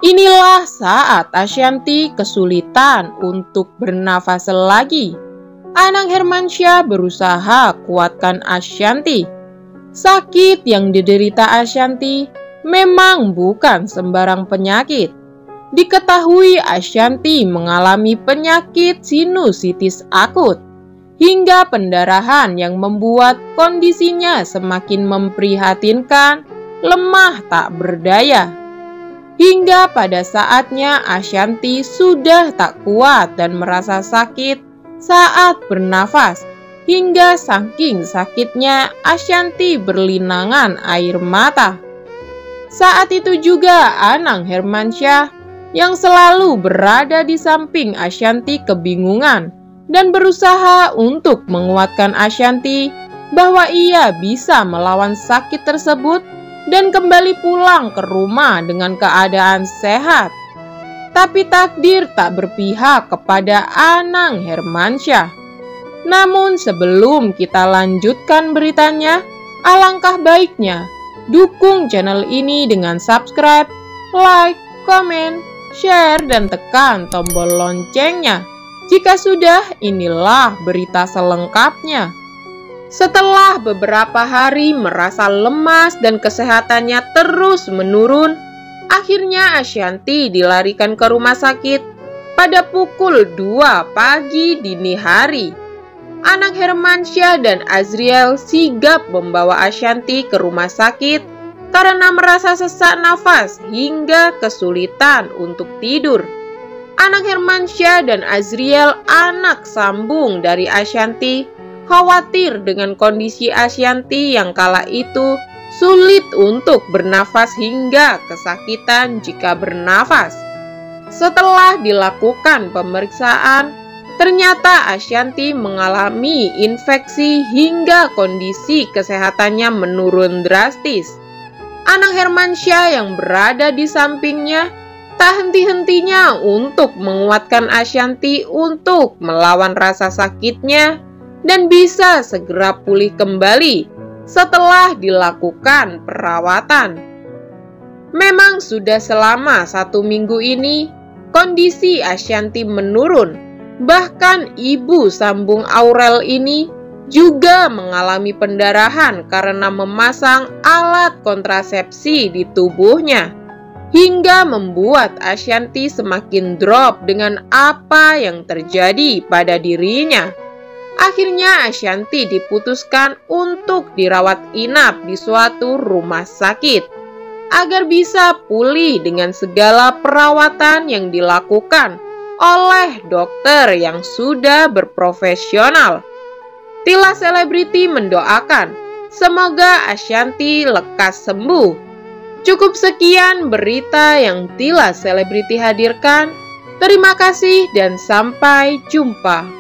Inilah saat Ashanty kesulitan untuk bernafas lagi. Anang Hermansyah berusaha kuatkan Ashanty. Sakit yang diderita Ashanty memang bukan sembarang penyakit. Diketahui Ashanty mengalami penyakit sinusitis akut, hingga pendarahan yang membuat kondisinya semakin memprihatinkan, lemah tak berdaya. Hingga pada saatnya Ashanty sudah tak kuat dan merasa sakit saat bernafas. Hingga saking sakitnya Ashanty berlinangan air mata. Saat itu juga Anang Hermansyah yang selalu berada di samping Ashanty kebingungan dan berusaha untuk menguatkan Ashanty bahwa ia bisa melawan sakit tersebut dan kembali pulang ke rumah dengan keadaan sehat. Tapi takdir tak berpihak kepada Anang Hermansyah. Namun sebelum kita lanjutkan beritanya, alangkah baiknya dukung channel ini dengan subscribe, like, komen, share, dan tekan tombol loncengnya. Jika sudah, inilah berita selengkapnya. Setelah beberapa hari merasa lemas dan kesehatannya terus menurun, akhirnya Ashanty dilarikan ke rumah sakit pada pukul 2 pagi dini hari. Anang Hermansyah dan Azriel sigap membawa Ashanty ke rumah sakit karena merasa sesak nafas hingga kesulitan untuk tidur. Anang Hermansyah dan Azriel, anak sambung dari Ashanty, khawatir dengan kondisi Ashanty yang kala itu sulit untuk bernafas hingga kesakitan jika bernafas. Setelah dilakukan pemeriksaan, ternyata Ashanty mengalami infeksi hingga kondisi kesehatannya menurun drastis. Anang Hermansyah yang berada di sampingnya tak henti-hentinya untuk menguatkan Ashanty untuk melawan rasa sakitnya dan bisa segera pulih kembali setelah dilakukan perawatan. Memang sudah selama 1 minggu ini kondisi Ashanty menurun. Bahkan ibu sambung Aurel ini juga mengalami pendarahan karena memasang alat kontrasepsi di tubuhnya, hingga membuat Ashanty semakin drop dengan apa yang terjadi pada dirinya. Akhirnya Ashanty diputuskan untuk dirawat inap di suatu rumah sakit agar bisa pulih dengan segala perawatan yang dilakukan oleh dokter yang sudah berprofesional. Tila selebriti mendoakan semoga Ashanty lekas sembuh. Cukup sekian berita yang Tila selebriti hadirkan. Terima kasih dan sampai jumpa.